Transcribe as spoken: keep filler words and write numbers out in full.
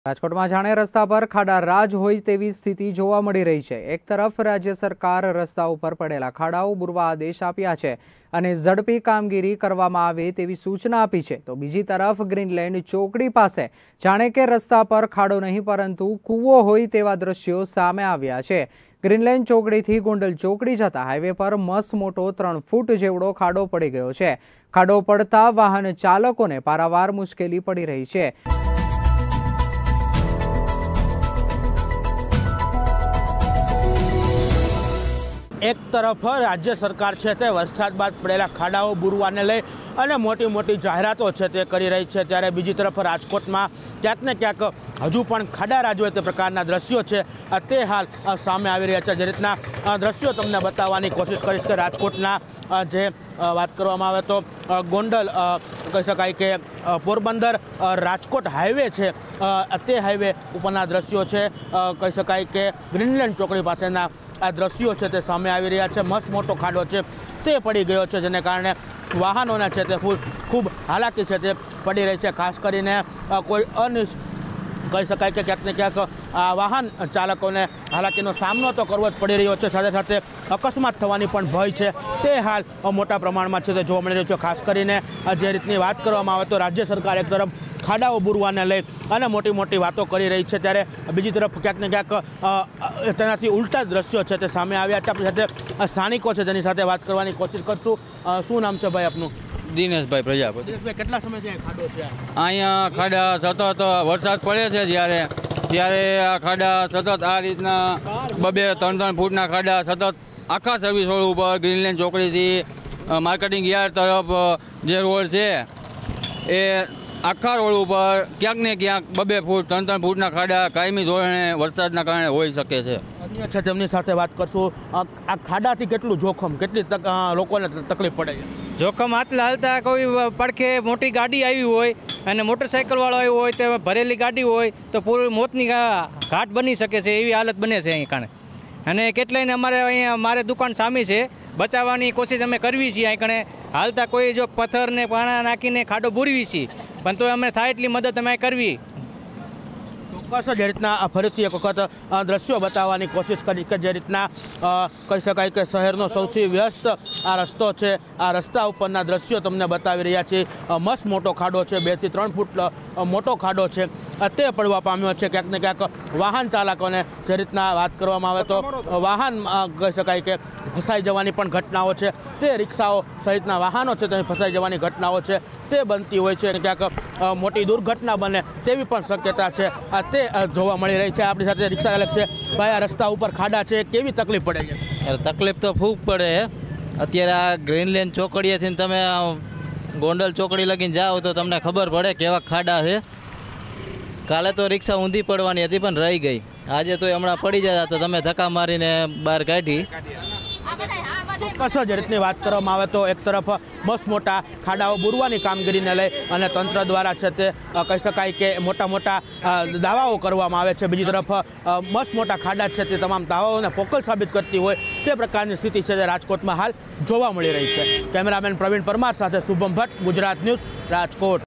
રાજકોટમાં જાણે રસ્તા પર ખાડા રાજ હોય તેવી સ્થિતિ જોવા મળી રહી છે। એક તરફ રાજ્ય સરકાર રસ્તા ઉપર પડેલા ખાડાઓ બુરવા આદેશ આપ્યા છે અને ઝડપી કામગીરી કરવામાં આવે તેવી સૂચના આપી છે, તો બીજી તરફ ગ્રીનલેન્ડ ચોકડી પાસે જાણે કે રસ્તા પર ખાડો નહીં પરંતુ કૂવો હોય તેવા દ્રશ્યો સામે આવ્યા છે। ગ્રીનલેન્ડ ચોકડીથી ગોંડલ ચોકડી જતા હાઈવે પર મસ્ત મોટો ત્રણ ફૂટ જેવડો ખાડો પડી ગયો છે। ખાડો પડતા વાહન ચાલકોને પારાવાર મુશ્કેલી પડી રહી છે। एक तरफ राज्य सरकार है ते वरसाद बाद पड़ेला खाड़ाओ बुरवाने लई अने मोटी मोटी जाहेरातो छे ते करी रही है, त्यारे बीजी तरफ राजकोट में क्यांक ने क्यांक हजू पण खाड़ा राज होय ते प्रकारना दृश्यो छे ते हाल सामे आवी रह्या छे। जे रीतना दृश्यो तमने बताववानी कोशिश करीश के राजकोटना जे बात करवामां आवे तो गोंडल कही शकाय के पोरबंदर राजकोट हाईवे है ते हाईवे उपरना दृश्यो छे। कही शकाय के ग्रीनलेंड चौकड़ी पासेना आ दृश्यो है ते सामे आवी रह्या छे। मस्त मोटो खाडो है ते पड़ी गयो है, जेने कारणे वाहनोने छे ते खूब हालाकी है ते पड़ी रही है। खास करीने कोई अन कही शकाय कि क्यांक ने क्यांक वाहन चालकोने हालाकीनो सामनो तो करवो ज पड़ी रह्यो छे, साथे साथे अकस्मात थवानी पण भय छे ते हाल मोटा प्रमाणमां छे ते जोवा मळी रह्यो छे। खास करीने जे रीतनी वात करवामां आवे तो राज्य सरकार एक तरफ खाड़ाओ बुरवाने लई अने मोटी मोटी वातो करी रही है, त्यारे बीजी तरफ क्यांक ने क्यांक तेनाथी उल्टा दृश्यो छे ते सामे आव्या छे। आपणी साथे स्थानिको छे जेनी साथे वात करवानी कोशिश करशुं। शुं नाम छे भाई आपनुं? दिनेशभाई प्रजापति। दिनेशभाई, केटला समयथी आ खाडो छे? अहींया खाडा सतत वरसाद पड़े छे ज्यारे त्यारे आ खाडा सतत आ रीतना बबे त्रण त्रण फूटना खाडा सतत आखा सर्विस रोड उपर ग्रीनलेंड चौकड़ीथी मार्केटिंग यार्ड तरफ जे रोड छे ए आखा रोड पर क्यांक ने क्यांक बबे फूट त्रण त्रण फूटना खाडा कायमी धोरणे वरसादना कारणे होई शके छे। अन्य छे तेमनी साथे वात करशुं। आ खाडाथी केटલું જોખમ, કેટલી તક લોકોને તકલીફ પડે છે? જોખમ હાથલા હાલતા કોઈ પડખે મોટી ગાડી આવી હોય અને મોટરસાઇકલ વાળો આવ્યો હોય તો ભરેલી ગાડી હોય તો પૂરી મોતની ઘાટ બની શકે છે, એવી હાલત બને છે અહીં કારણે। અને કેટલાયને અમારે અહીંયા મારે દુકાન સામે છે, બચાવવાની કોશિશ અમે કરવી છીએ અહીં કણે હાલતા કોઈ જો પથ્થરને પાણા નાખીને ખાડો બુરવી છીએ પણ તો અમે થાય એટલી મદદ અમે કરવી। ચોક્કસ જે રીતના ફરીથી એક વખત દ્રશ્યો બતાવવાની કોશિશ કરી કે જે રીતના કહી શકાય કે શહેરનો સૌથી વ્યસ્ત આ રસ્તો છે, આ રસ્તા ઉપરના દ્રશ્યો તમને બતાવી રહ્યા છે। મસ્ત મોટો ખાડો છે, બે થી ત્રણ ફૂટ મોટો ખાડો છે તે પડવા પામ્યો છે। ક્યાંક ને ક્યાંક વાહન ચાલકોને જે રીતના વાત કરવામાં આવે તો વાહન કહી શકાય કે ફસાઈ જવાની પણ ઘટનાઓ છે, તે રિક્ષાઓ સહિતના વાહનો છે તે ફસાઈ જવાની ઘટનાઓ છે તે બનતી હોય છે। ક્યાંક મોટી દુર્ઘટના બને તેવી પણ શક્યતા છે તે જોવા મળી રહી છે। આપણી સાથે રિક્ષા ચાલક છે। ભાઈ, આ રસ્તા ઉપર ખાડા છે, કેવી તકલીફ પડે છે? તકલીફ તો ખૂબ પડે છે। અત્યારે આ ગ્રીનલેન્ડ ચોકડીએથી તમે ગોંડલ ચોકડી લગીને જાઓ તો તમને ખબર પડે કેવા ખાડા છે। કાલે તો રિક્ષા ઊંધી પડવાની હતી પણ રહી ગઈ, આજે તો હમણાં પડી જતા તો તમે ધક્કા મારીને બહાર કાઢી। ચોક્કસ જે રીતની વાત કરવામાં આવે તો એક તરફ મસ્ત મોટા ખાડાઓ બુરવાની કામગીરીને લઈ અને તંત્ર દ્વારા છે તે કહી શકાય કે મોટા મોટા દાવાઓ કરવામાં આવે છે, બીજી તરફ મસ્ત મોટા ખાડા છે તે તમામ દાવાઓને પોકળ સાબિત કરતી હોય તે પ્રકારની સ્થિતિ છે જે રાજકોટમાં હાલ જોવા મળી રહી છે। કેમેરામેન પ્રવીણ પરમાર સાથે શુભમ ભટ્ટ, ગુજરાત ન્યૂઝ, રાજકોટ।